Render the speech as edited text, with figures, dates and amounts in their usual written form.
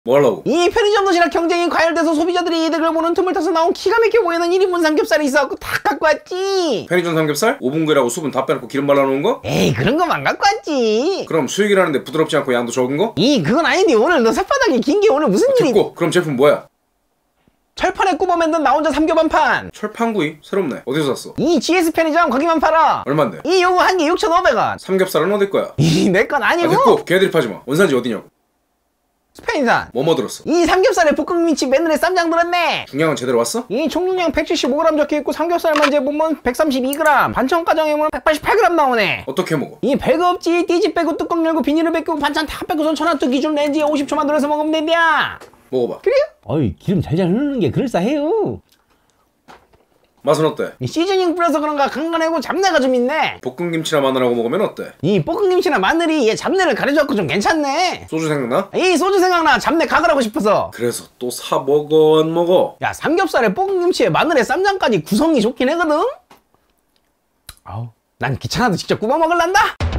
뭐 하려고? 이 편의점 도시락 경쟁이 과열돼서 소비자들이 이득을 보는 틈을 타서 나온 기가 막혀 보이는 1인분 삼겹살이 있어갖고 다 갖고 왔지. 편의점 삼겹살? 오븐구이라고 수분 다 빼놓고 기름 발라놓은 거? 에이 그런 거만 갖고 왔지. 그럼 수육이라는데 부드럽지 않고 양도 적은 거? 그건 아닌데 오늘 너 쇳바닥이 긴 게 오늘 무슨 일이. 듣고 그럼 제품 뭐야? 철판에 굽어 만든 나 혼자 삼겹 한판. 철판구이? 새롭네. 어디서 샀어? GS 편의점 거기만 팔아. 얼만데? 요거 한 개 6,500원. 삼겹살은 어디 거야? 내 건 아니고. 됐고 걔들이 파지마. 원산지 어디냐고? 스페인산. 뭐뭐 들었어? 삼겹살에 볶음김치 맨날에 쌈장 들었네. 중량은 제대로 왔어? 총중량 175g 적혀있고 삼겹살만 재보면 132g, 반찬 가정해보면 188g 나오네. 어떻게 먹어? 별거 없지. 띠지 빼고 뚜껑 열고 비닐을 벗기고 반찬 다 빼고선 천원뚜 기준 렌즈에 50초만 돌려서 먹으면 된대야. 먹어봐. 그래요? 어이 기름 잘잘 흐르는 게 그럴싸해요. 맛은 어때? 시즈닝 뿌려서 그런가 간간하고 잡내가 좀 있네. 볶음김치나 마늘하고 먹으면 어때? 볶음김치나 마늘이 얘 잡내를 가려줘갖고 좀 괜찮네. 소주 생각나? 소주 생각나. 잡내 가글하고 싶어서. 그래서 또 사 먹어 안 먹어? 야 삼겹살에 볶음김치에 마늘에 쌈장까지 구성이 좋긴 하거든. 난 귀찮아도 직접 구워 먹을란다.